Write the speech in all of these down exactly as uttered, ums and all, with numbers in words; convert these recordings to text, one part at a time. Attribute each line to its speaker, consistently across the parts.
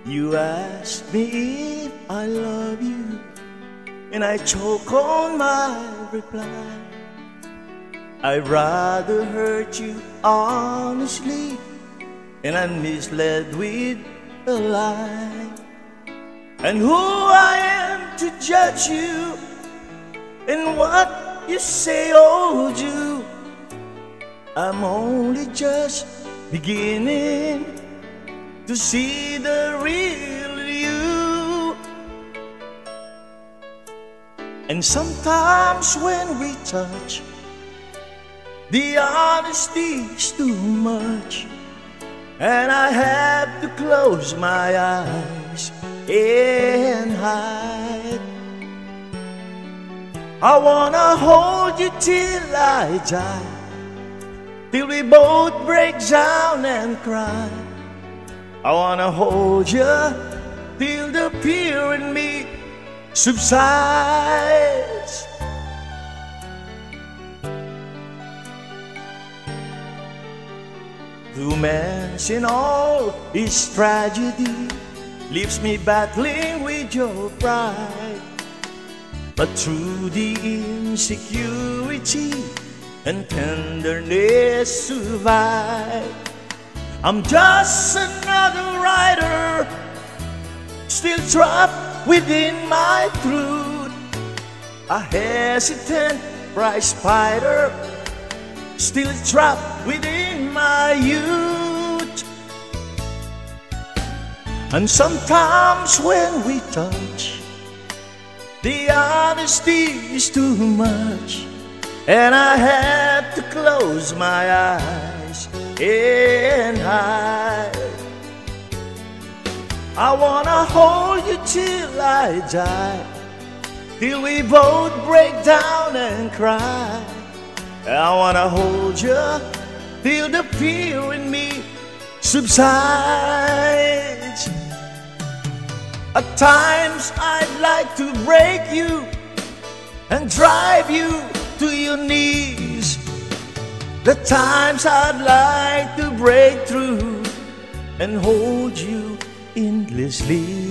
Speaker 1: You ask me if I love you, and I choke on my reply. I'd rather hurt you honestly, and I'm misled with a lie. And who I am to judge you, and what you say or do, I'm only just beginning to see the real you. And sometimes when we touch, the honesty is too much, and I have to close my eyes and hide. I wanna hold you till I die, till we both break down and cry. I wanna hold you till the fear in me subsides. Romance in all its tragedy leaves me battling with your pride, but through the insecurity and tenderness survive. I'm just another writer, still trapped within my truth, a hesitant prize fighter, still trapped within my youth. And sometimes when we touch, the honesty is too much, and I have to close my eyes and hide. I wanna hold you till I die, till we both break down and cry. I wanna hold you till the fear in me subsides. At times I'd like to break you and drive you to your knees. The times I'd like to break through and hold you endlessly.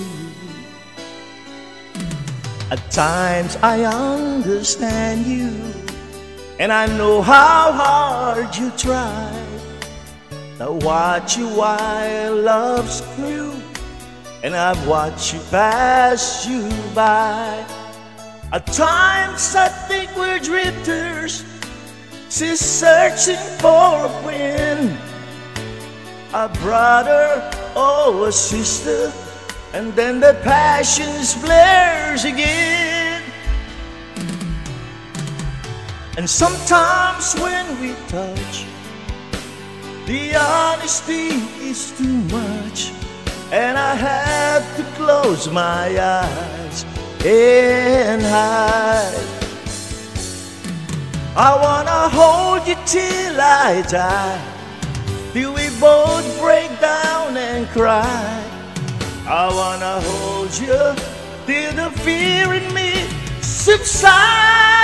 Speaker 1: At times I understand you, and I know how hard you try. I watch you while love's new, and I've watched you pass you by. At times I think we're drifters, just searching for a friend, a brother or a sister, and then the passions flares again. And sometimes when we touch, the honesty is too much, and I have to close my eyes and hide. I wanna hold you till I die, till we both break down and cry. I wanna hold you till the fear in me subsides.